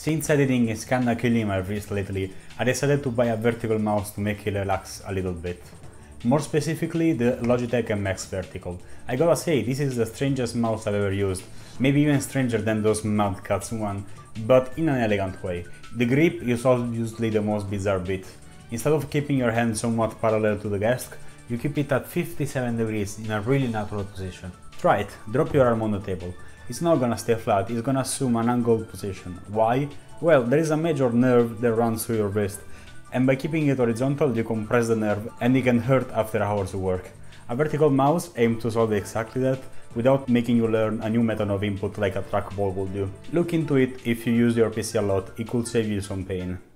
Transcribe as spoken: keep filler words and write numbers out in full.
Since editing is kinda killing my wrist lately, I decided to buy a vertical mouse to make it relax a little bit. More specifically, the Logitech M X Vertical. I gotta say, this is the strangest mouse I've ever used, maybe even stranger than those Mad Catz one, but in an elegant way. The grip is obviously the most bizarre bit. Instead of keeping your hand somewhat parallel to the desk, you keep it at fifty-seven degrees in a really natural position. Try it, drop your arm on the table. It's not gonna stay flat, it's gonna assume an angled position. Why? Well, there is a major nerve that runs through your wrist, and by keeping it horizontal you compress the nerve and it can hurt after hours of work. A vertical mouse aims to solve exactly that, without making you learn a new method of input like a trackball would do. Look into it if you use your P C a lot, it could save you some pain.